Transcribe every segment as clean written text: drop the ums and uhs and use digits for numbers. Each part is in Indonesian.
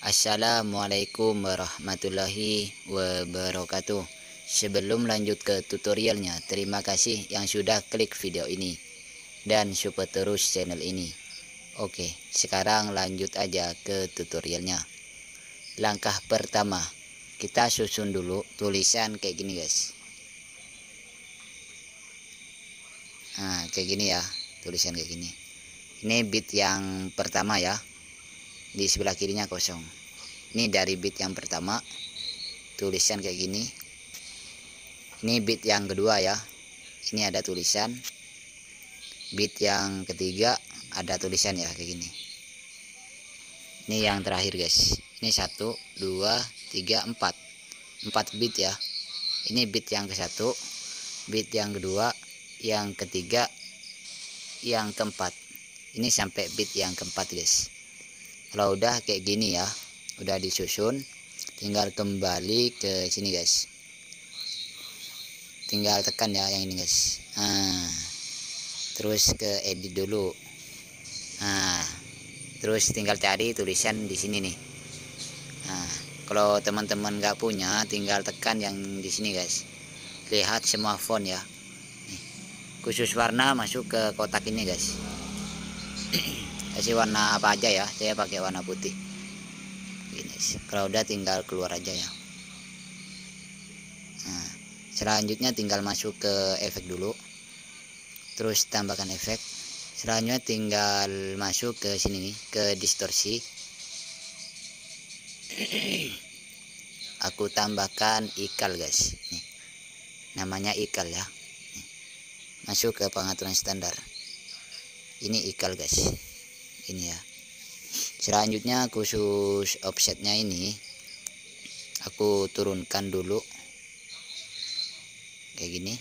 Assalamualaikum warahmatullahi wabarakatuh. Sebelum lanjut ke tutorialnya, terima kasih yang sudah klik video ini dan support terus channel ini. Oke, sekarang lanjut aja ke tutorialnya. Langkah pertama, kita susun dulu tulisan kayak gini guys. Nah, kayak gini ya, tulisan kayak gini. Ini bit yang pertama ya, di sebelah kirinya kosong. Ini dari bit yang pertama, tulisan kayak gini. Ini bit yang kedua ya, ini ada tulisan. Bit yang ketiga ada tulisan ya kayak gini. Ini yang terakhir guys, ini 1 2 3 4 bit ya. Ini bit yang ke satu, bit yang kedua, yang ketiga, yang keempat. Ini sampai bit yang keempat guys. Kalau udah kayak gini ya, udah disusun, tinggal kembali ke sini guys. Tinggal tekan ya yang ini guys. Terus ke edit dulu. Terus tinggal cari tulisan di sini nih. Kalau teman-teman nggak punya, tinggal tekan yang di sini guys. Lihat semua font ya. Nih. Khusus warna masuk ke kotak ini guys. Kasih warna apa aja ya, saya pakai warna putih. Gini, kalau udah tinggal keluar aja ya. Selanjutnya tinggal masuk ke efek dulu. Terus tambahkan efek. Selanjutnya tinggal masuk ke sini nih, ke distorsi. Aku tambahkan ikal guys. Nih, namanya ikal ya. Nih, masuk ke pengaturan standar. Ini ikal guys. Ini ya. Selanjutnya khusus offsetnya ini aku turunkan dulu kayak gini.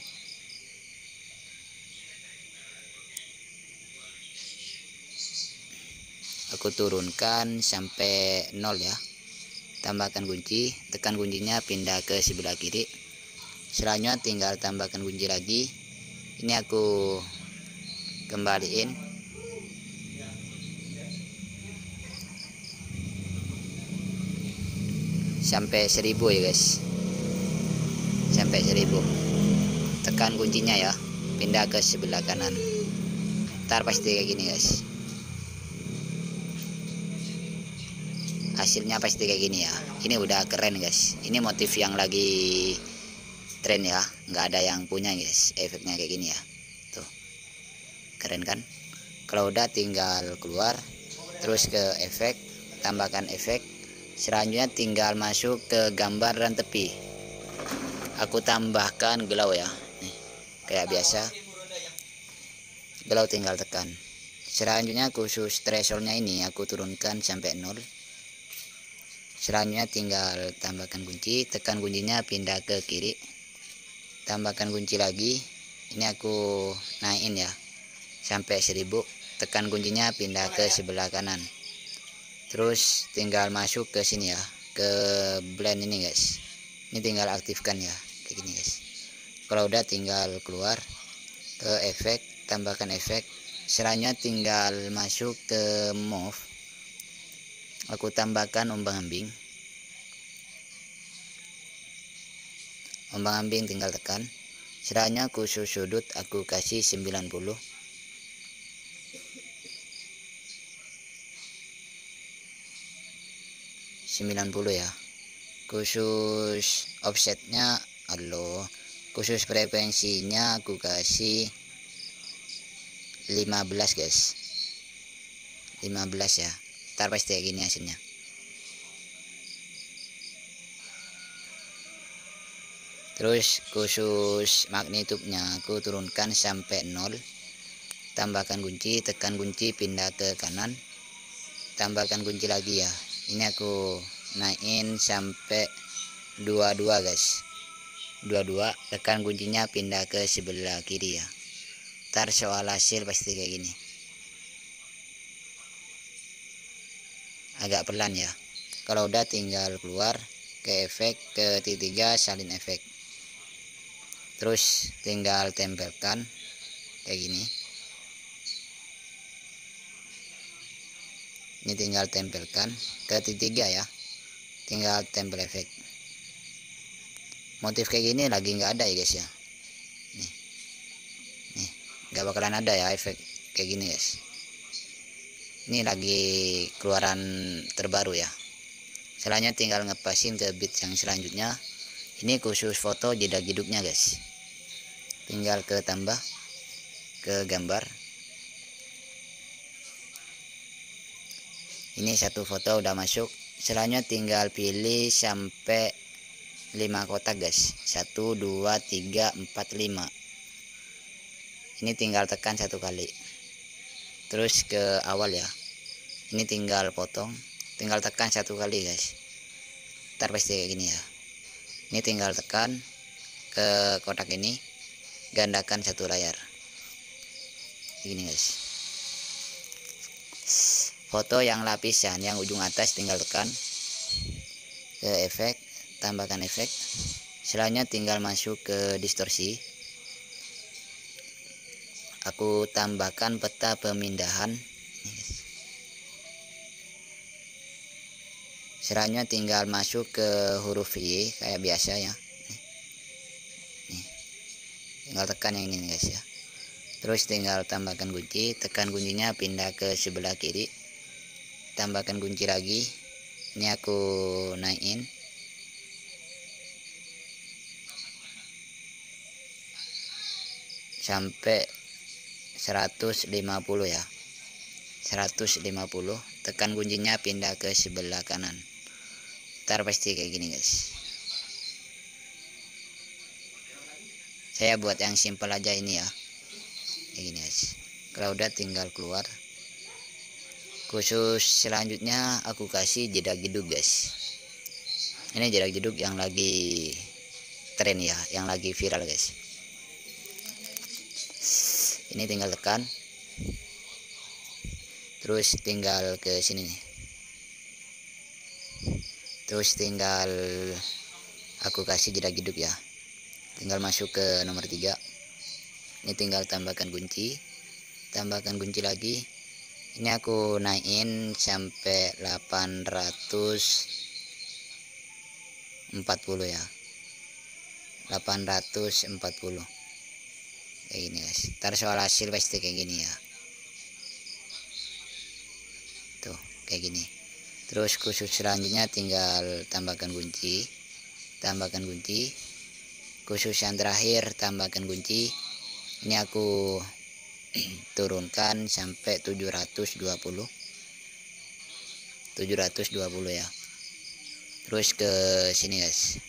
Aku turunkan sampai 0 ya. Tambahkan kunci, tekan kuncinya, pindah ke sebelah kiri. Selanjutnya tinggal tambahkan kunci lagi. Ini aku kembaliin sampai 1000 ya guys. Sampai 1000. Tekan kuncinya ya, pindah ke sebelah kanan. Ntar pasti kayak gini guys. Hasilnya pasti kayak gini ya. Ini udah keren guys. Ini motif yang lagi tren ya, nggak ada yang punya guys efeknya kayak gini ya. Tuh, keren kan? Kalau udah tinggal keluar, terus ke efek, tambahkan efek. Selanjutnya tinggal masuk ke gambar dan tepi. Aku tambahkan glow ya. Nih, kayak biasa, glow tinggal tekan. Selanjutnya khusus thresholdnya ini aku turunkan sampai 0. Selanjutnya tinggal tambahkan kunci, tekan kuncinya, pindah ke kiri, tambahkan kunci lagi. Ini aku naikin ya sampai 1000. Tekan kuncinya, pindah ke sebelah kanan. Terus tinggal masuk ke sini ya, ke blend ini guys. Ini tinggal aktifkan ya kayak gini guys. Kalau udah tinggal keluar ke efek, tambahkan efek. Selanjutnya tinggal masuk ke move. Aku tambahkan ombang-ambing. Ombang-ambing tinggal tekan. Selanjutnya khusus sudut aku kasih 90. Ya. Khusus offsetnya, khusus frekuensinya aku kasih 15 guys. 15 ya. Ntar pasti kayak gini hasilnya. Terus khusus magnitudenya aku turunkan sampai 0. Tambahkan kunci, tekan kunci, pindah ke kanan. Tambahkan kunci lagi ya. Ini aku naikin sampai 22 guys. 22, tekan kuncinya, pindah ke sebelah kiri ya. Ntar soal hasil pasti kayak gini. Agak pelan ya. Kalau udah tinggal keluar ke efek, ke titik 3 salin efek. Terus tinggal tempelkan kayak gini. Ini tinggal tempelkan ke titik 3 ya, tinggal tempel efek. Motif kayak gini lagi nggak ada ya guys ya. Nih nggak bakalan ada ya efek kayak gini guys. Ini lagi keluaran terbaru ya. Selanjutnya tinggal ngepasin ke beat yang selanjutnya. Ini khusus foto jedak jeduknya guys. Tinggal ke tambah ke gambar. Ini satu foto udah masuk. Selanjutnya tinggal pilih sampai 5 kotak guys. 1 2 3 4 5. Ini tinggal tekan satu kali. Terus ke awal ya. Ini tinggal potong, tinggal tekan satu kali guys. Ntar pasti kayak gini ya. Ini tinggal tekan ke kotak ini, gandakan satu layar. Gini guys. Foto yang lapisan yang ujung atas tinggal tekan ke efek, tambahkan efek. Selanjutnya tinggal masuk ke distorsi. Aku tambahkan peta pemindahan. Selanjutnya tinggal masuk ke huruf Y kayak biasa ya. Nih. Tinggal tekan yang ini guys ya. Terus tinggal tambahkan kunci, tekan kuncinya pindah ke sebelah kiri. Tambahkan kunci lagi. Ini aku naikin sampai 150 ya. 150. Tekan kuncinya pindah ke sebelah kanan. Ntar pasti kayak gini guys. Saya buat yang simple aja ini ya. Kayak gini guys. Kalau udah tinggal keluar. Khusus selanjutnya aku kasih jedak jeduk guys. Ini jedak jeduk yang lagi tren ya, yang lagi viral guys. Ini tinggal tekan. Terus tinggal ke sini nih. Terus tinggal aku kasih jedak jeduk ya. Tinggal masuk ke nomor 3. Ini tinggal tambahkan kunci. Tambahkan kunci lagi. Ini aku naikin sampai 840 ya. 840. Kayak gini guys. Ntar soal hasil pasti kayak gini ya. Tuh, kayak gini. Terus khusus selanjutnya tinggal tambahkan kunci. Tambahkan kunci. Khusus yang terakhir tambahkan kunci. Ini aku turunkan sampai 720 ya. Terus ke sini guys,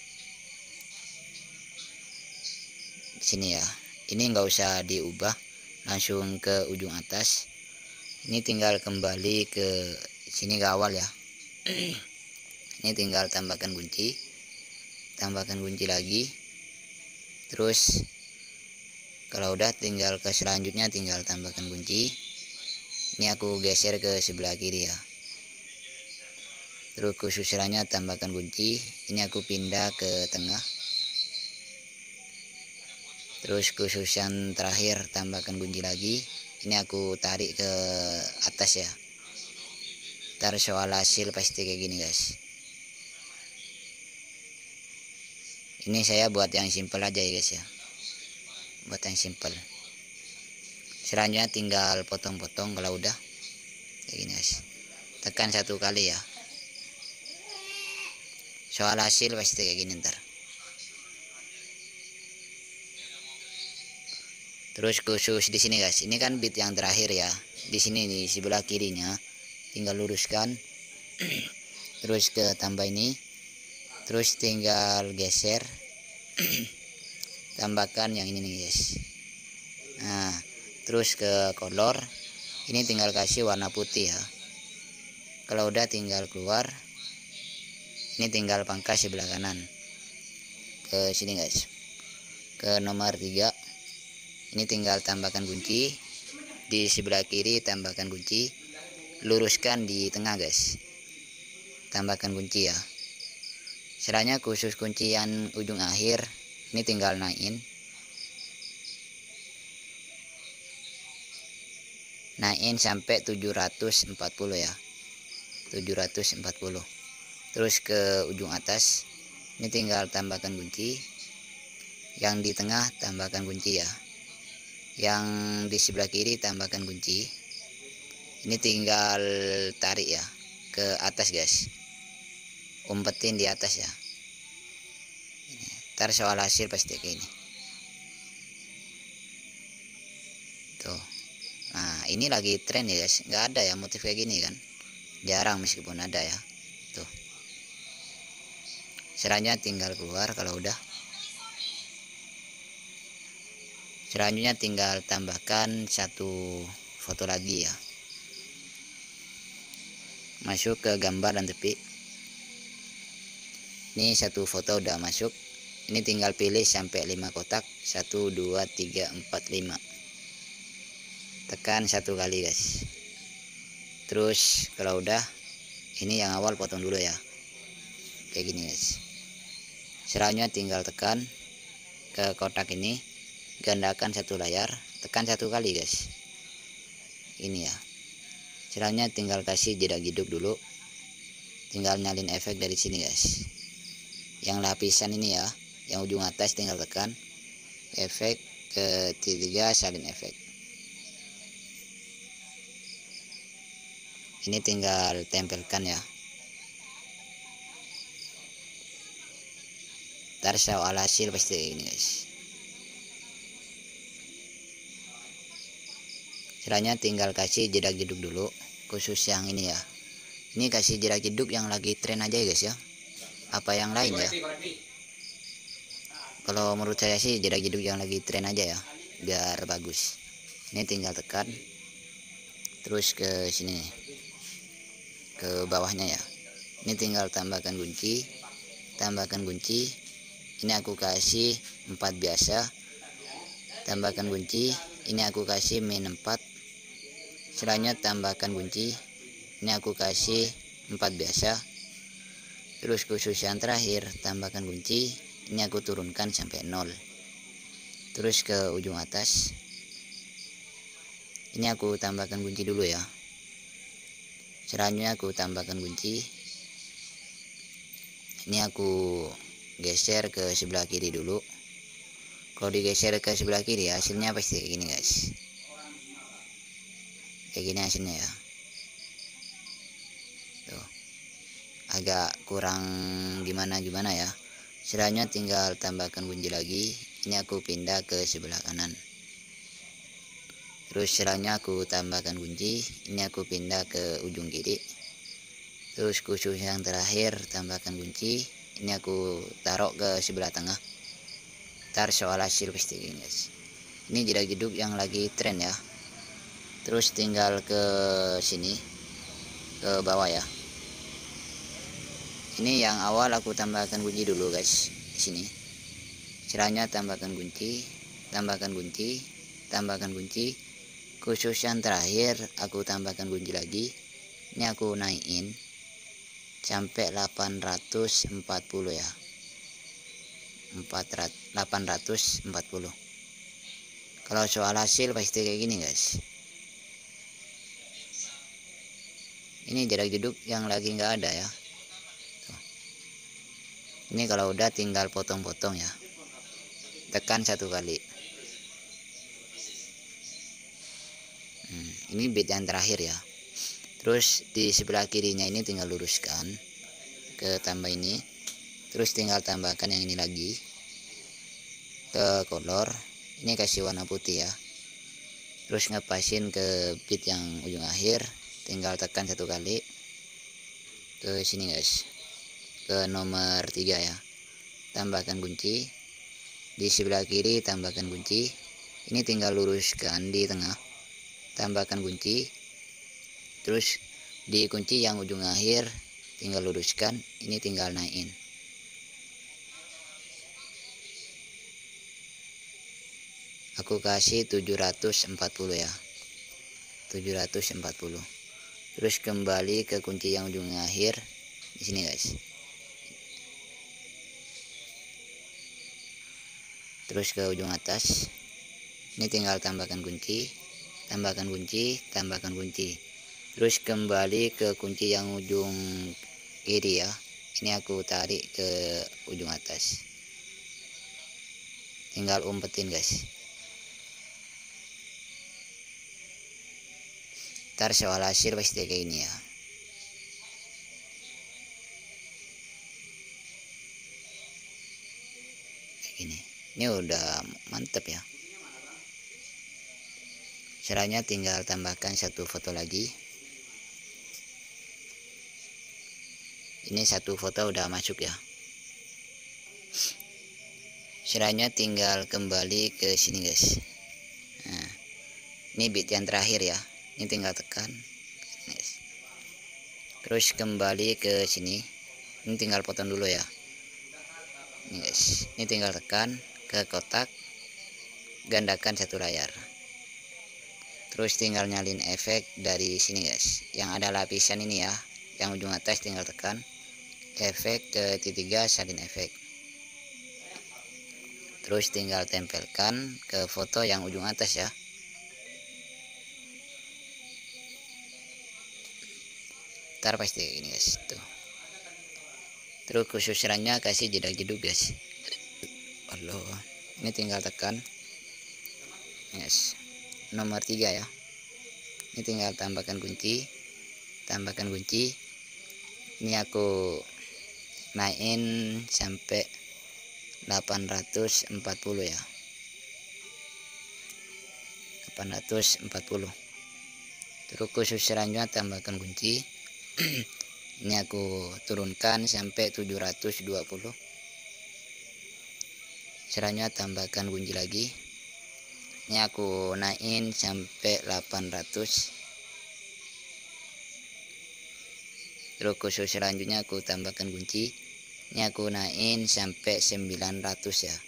sini ya. Ini nggak usah diubah, langsung ke ujung atas. Ini tinggal kembali ke sini ke awal ya. Ini tinggal tambahkan kunci lagi. Terus kalau udah tinggal ke selanjutnya tinggal tambahkan kunci. Ini aku geser ke sebelah kiri ya. Terus khusus selanjutnya tambahkan kunci. Ini aku pindah ke tengah. Terus khusus yang terakhir tambahkan kunci lagi. Ini aku tarik ke atas ya. Ntar soal hasil pasti kayak gini guys. Ini saya buat yang simple aja ya guys ya. Buat yang simple. Selanjutnya tinggal potong-potong kalau udah kayak gini guys. Tekan satu kali ya. Soal hasil pasti kayak gini ntar. Terus khusus di sini guys, ini kan bit yang terakhir ya. Di sini di sebelah kirinya tinggal luruskan. Terus ke tambah ini. Terus tinggal geser. Tambahkan yang ini nih guys. Nah, terus ke color. Ini tinggal kasih warna putih ya. Kalau udah tinggal keluar. Ini tinggal pangkas sebelah kanan. Ke sini guys. Ke nomor 3. Ini tinggal tambahkan kunci. Di sebelah kiri tambahkan kunci. Luruskan di tengah guys. Tambahkan kunci ya. Selanjutnya khusus kunci yang ujung akhir. Ini tinggal naikin. Naikin sampai 740 ya. 740. Terus ke ujung atas ini tinggal tambahkan kunci, yang di tengah tambahkan kunci ya, yang di sebelah kiri tambahkan kunci. Ini tinggal tarik ya ke atas guys, umpetin di atas ya. Ntar soal hasil pasti kayak ini tuh. Nah ini lagi tren ya guys, nggak ada ya motif kayak gini kan, jarang meskipun ada ya tuh. Selanjutnya tinggal keluar. Kalau udah, selanjutnya tinggal tambahkan satu foto lagi ya, masuk ke gambar dan tepi. Ini satu foto udah masuk, ini tinggal pilih sampai 5 kotak, 1 2 3 4 5, tekan satu kali guys. Terus kalau udah, ini yang awal potong dulu ya, kayak gini guys. Selanjutnya tinggal tekan ke kotak ini, gandakan satu layar, tekan satu kali guys, ini ya. Selanjutnya tinggal kasih jeda hidup dulu, tinggal nyalin efek dari sini guys, yang lapisan ini ya, yang ujung atas tinggal tekan efek ketiga, salin efek. Ini tinggal tempelkan ya. Ntar soal hasil pasti ini guys. Selanjutnya tinggal kasih jeda jeduk dulu, khusus yang ini ya. Ini kasih jeda jeduk yang lagi tren aja ya guys ya, apa yang lain ya. Kalau menurut saya sih jeda jeduk yang lagi tren aja ya, biar bagus. Ini tinggal tekan terus ke sini nih, ke bawahnya ya. Ini tinggal tambahkan kunci, tambahkan kunci. Ini aku kasih 4 biasa, tambahkan kunci. Ini aku kasih min 4. Selanjutnya tambahkan kunci, ini aku kasih 4 biasa. Terus khusus yang terakhir tambahkan kunci, ini aku turunkan sampai 0. Terus ke ujung atas ini aku tambahkan kunci dulu ya. Selanjutnya aku tambahkan kunci, ini aku geser ke sebelah kiri dulu. Kalau digeser ke sebelah kiri hasilnya pasti kayak gini guys, kayak gini hasilnya ya tuh. Agak kurang gimana ya. Selanjutnya tinggal tambahkan kunci lagi, ini aku pindah ke sebelah kanan. Terus selanjutnya aku tambahkan kunci, ini aku pindah ke ujung kiri. Terus khusus yang terakhir tambahkan kunci, ini aku taruh ke sebelah tengah. Ntar soal hasil pasti gini guys. Ini jeda jeduk yang lagi tren ya. Terus tinggal ke sini, ke bawah ya. Ini yang awal aku tambahkan kunci dulu guys, di sini. Selanjutnya tambahkan kunci, tambahkan kunci, tambahkan kunci. Khusus yang terakhir aku tambahkan kunci lagi. Ini aku naikin sampai 840 ya. 840. Kalau soal hasil pasti kayak gini guys. Ini jarak jeduk yang lagi nggak ada ya. Ini kalau udah tinggal potong-potong ya, tekan satu kali. Ini bit yang terakhir ya. Terus di sebelah kirinya ini tinggal luruskan ke tambah ini. Terus tinggal tambahkan yang ini lagi ke color. Ini kasih warna putih ya. Terus ngepasin ke bit yang ujung akhir, tinggal tekan satu kali ke sini guys, ke nomor 3 ya. Tambahkan kunci, di sebelah kiri tambahkan kunci. Ini tinggal luruskan di tengah, tambahkan kunci. Terus di kunci yang ujung akhir tinggal luruskan, ini tinggal naikin. Aku kasih 740 ya, 740. Terus kembali ke kunci yang ujung akhir di sini guys. Terus ke ujung atas, ini tinggal tambahkan kunci, tambahkan kunci, tambahkan kunci. Terus kembali ke kunci yang ujung kiri ya, ini aku tarik ke ujung atas, tinggal umpetin guys. Ntar soal hasil pasti kayak ini ya. Ini udah mantep ya. Caranya tinggal tambahkan satu foto lagi. Ini satu foto udah masuk ya. Caranya tinggal kembali ke sini guys. Nah, ini bit yang terakhir ya. Ini tinggal tekan. Terus kembali ke sini. Ini tinggal potong dulu ya. Ini guys. Ini tinggal tekan ke kotak, gandakan satu layar. Terus tinggal nyalin efek dari sini guys, yang ada lapisan ini ya, yang ujung atas tinggal tekan efek ke tiga, salin efek. Terus tinggal tempelkan ke foto yang ujung atas ya. Ntar pasti kayak gini guys tuh. Terus khususannya kasih jedak-jeduk guys. Allah, ini tinggal tekan yes, nomor 3 ya. Ini tinggal tambahkan kunci, ini aku naikin sampai 840 ya, 840. Terus khusus selanjutnya tambahkan kunci. Ini aku turunkan sampai 720. Selanjutnya tambahkan kunci lagi. Ini aku naikin sampai 800. Terus khusus selanjutnya aku tambahkan kunci. Ini aku naikin sampai 900 ya.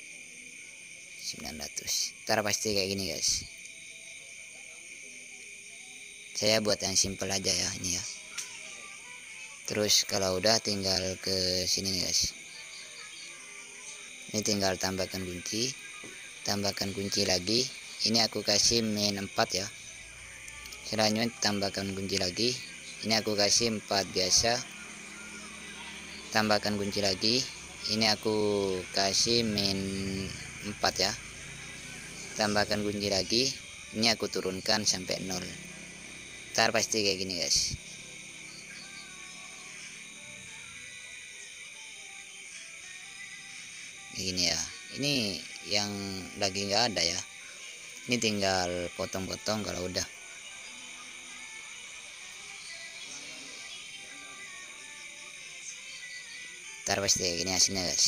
900. Ntar pasti kayak gini guys. Saya buat yang simple aja ya ini ya. Terus kalau udah tinggal ke sini nih guys. Ini tinggal tambahkan kunci lagi. Ini aku kasih min 4 ya. Selanjutnya tambahkan kunci lagi. Ini aku kasih 4 biasa. Tambahkan kunci lagi. Ini aku kasih min 4 ya. Tambahkan kunci lagi. Ini aku turunkan sampai 0. Ntar pasti kayak gini guys. Gini ya, ini yang lagi nggak ada ya, ini tinggal potong-potong kalau udah. Ntar pasti kayak gini hasilnya guys.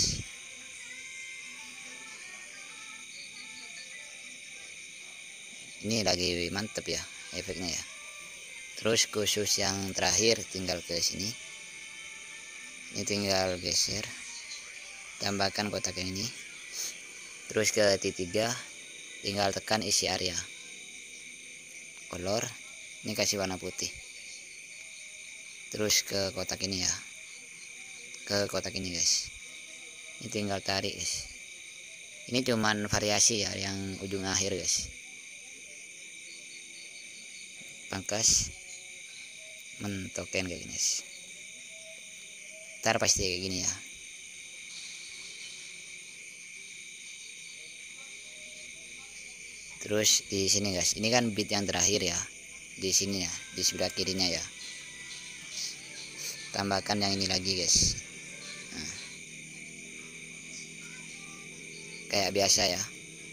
Ini lagi mantep ya efeknya ya. Terus khusus yang terakhir tinggal ke sini, ini tinggal geser, tambahkan kotak yang ini. Terus ke titik 3 tinggal tekan isi area color, ini kasih warna putih. Terus ke kotak ini ya, ke kotak ini guys, ini tinggal tarik guys. Ini cuman variasi ya yang ujung akhir guys. Pangkas mentoken kayak gini guys. Ntar pasti kayak gini ya. Terus di sini guys, ini kan bit yang terakhir ya, di sini ya, di sebelah kirinya ya. Tambahkan yang ini lagi guys. Nah, kayak biasa ya.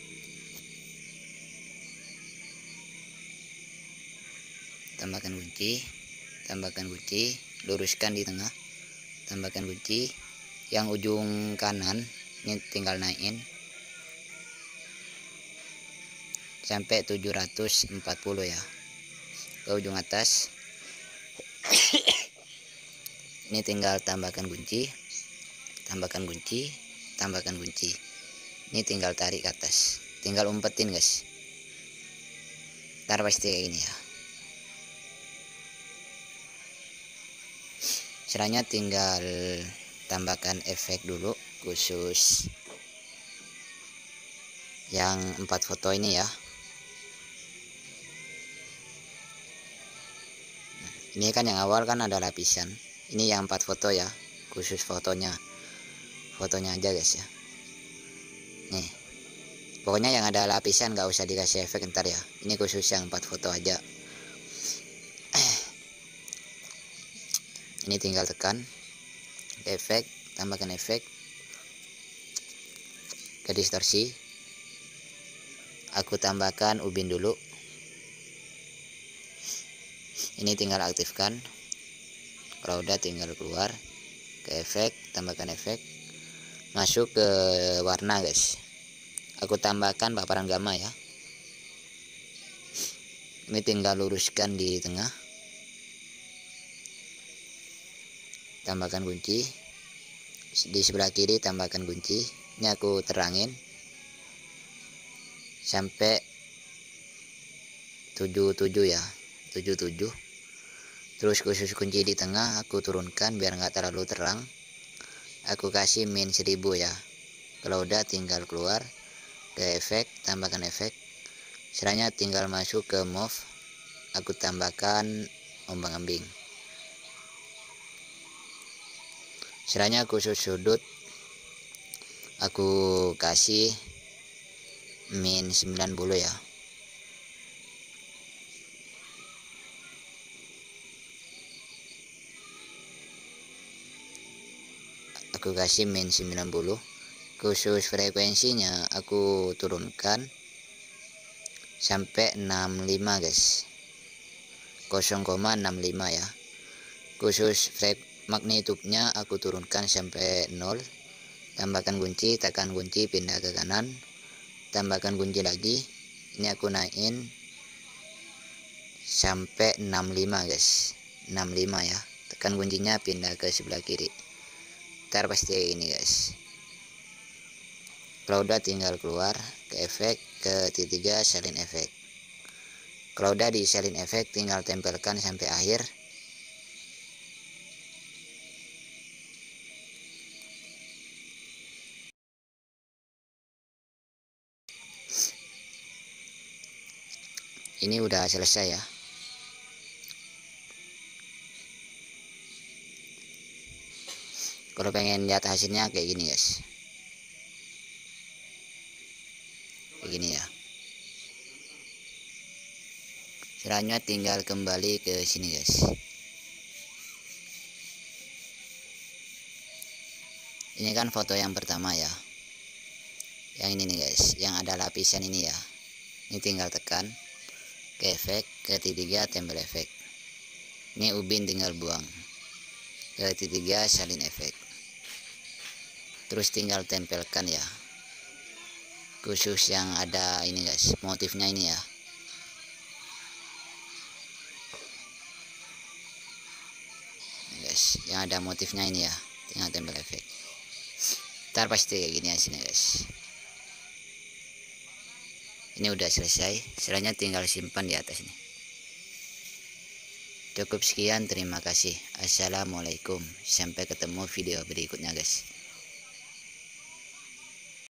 Tambahkan kunci, luruskan di tengah. Tambahkan kunci, yang ujung kanan ini tinggal naikin sampai 740 ya, ke ujung atas. Ini tinggal tambahkan kunci, ini tinggal tarik ke atas, tinggal umpetin guys. Ntar pasti kayak gini ya. Caranya tinggal tambahkan efek dulu khusus yang 4 foto ini ya. Ini kan yang awal kan ada lapisan, ini yang 4 foto ya, khusus fotonya aja guys ya. Nih pokoknya yang ada lapisan nggak usah dikasih efek ntar ya, ini khusus yang 4 foto aja. Ini tinggal tekan efek, tambahkan efek ke distorsi. Aku tambahkan ubin dulu. Ini tinggal aktifkan. Kalau udah tinggal keluar ke efek, tambahkan efek, masuk ke warna guys. Aku tambahkan paparan gamma ya. Ini tinggal luruskan di tengah, tambahkan kunci. Di sebelah kiri tambahkan kunci. Ini aku terangin sampai 77 ya, 77. Terus khusus kunci di tengah aku turunkan biar nggak terlalu terang. Aku kasih min 1000 ya. Kalau udah tinggal keluar ke efek, tambahkan efek. Selanjutnya tinggal masuk ke move. Aku tambahkan ombang-ambing. Selanjutnya khusus sudut aku kasih min 90 ya. Aku kasih min 90. Khusus frekuensinya aku turunkan sampai 65 guys, 0,65 ya. Khusus magnitudenya aku turunkan sampai 0. Tambahkan kunci, tekan kunci, pindah ke kanan, tambahkan kunci lagi. Ini aku naikin sampai 65 guys, 65 ya. Tekan kuncinya, pindah ke sebelah kiri. Ntar pasti ini guys. Kalau udah tinggal keluar ke efek, ke tiga salin efek. Kalau udah di salin efek tinggal tempelkan sampai akhir. Ini udah selesai ya. Kalau pengen lihat hasilnya kayak gini guys, kayak gini ya. Selanjutnya tinggal kembali ke sini guys. Ini kan foto yang pertama ya, yang ini nih guys, yang ada lapisan ini ya. Ini tinggal tekan ke efek, ke tiga tempel efek. Ini ubin tinggal buang, ke tiga salin efek. Terus tinggal tempelkan ya, khusus yang ada ini guys, motifnya ini ya. Guys, yang ada motifnya ini ya, tinggal tempel efek. Ntar pasti kayak gini hasilnya guys. Ini udah selesai. Selanjutnya tinggal simpan di atas ini. Cukup sekian, terima kasih. Assalamualaikum. Sampai ketemu video berikutnya guys.